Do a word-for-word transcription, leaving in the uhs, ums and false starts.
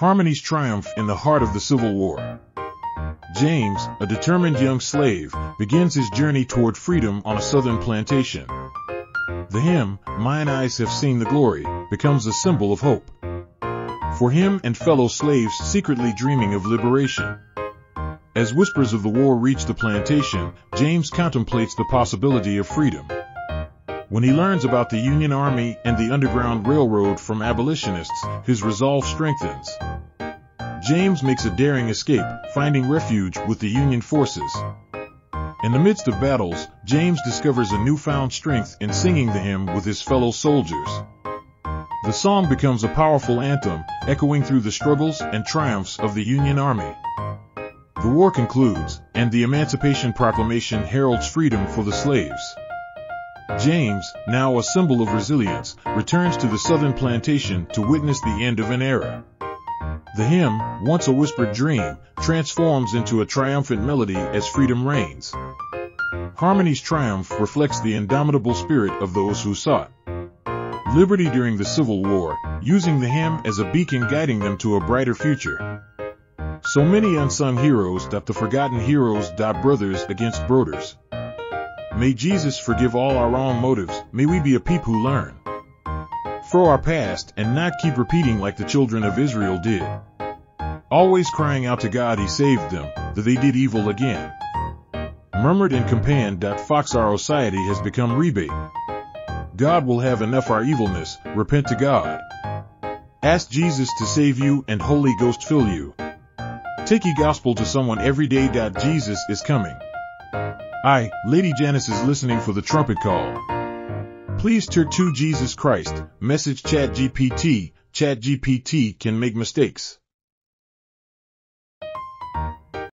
Harmony's triumph in the heart of the Civil War. James, a determined young slave, begins his journey toward freedom on a southern plantation. The hymn, "Mine Eyes Have Seen the Glory," becomes a symbol of hope for him and fellow slaves secretly dreaming of liberation. As whispers of the war reach the plantation, James contemplates the possibility of freedom. When he learns about the Union Army and the Underground Railroad from abolitionists, his resolve strengthens. James makes a daring escape, finding refuge with the Union forces. In the midst of battles, James discovers a newfound strength in singing the hymn with his fellow soldiers. The song becomes a powerful anthem, echoing through the struggles and triumphs of the Union Army. The war concludes, and the Emancipation Proclamation heralds freedom for the slaves. James, now a symbol of resilience, returns to the southern plantation to witness the end of an era. The hymn, once a whispered dream, transforms into a triumphant melody as freedom reigns. Harmony's triumph reflects the indomitable spirit of those who sought liberty during the Civil War, using the hymn as a beacon guiding them to a brighter future. So many unsung heroes. The forgotten heroes. Brothers against broders. May Jesus forgive all our wrong motives. May we be a people who learn from our past and not keep repeating like the children of Israel did, always crying out to God He saved them, that they did evil again. Murmured and complained. Fox our society has become rebate. God will have enough our evilness. Repent to God. Ask Jesus to save you and Holy Ghost fill you. Take ye gospel to someone every day. Jesus is coming. I, Lady Janice, is listening for the trumpet call. Please turn to Jesus Christ. Message Chat G P T. Chat G P T can make mistakes.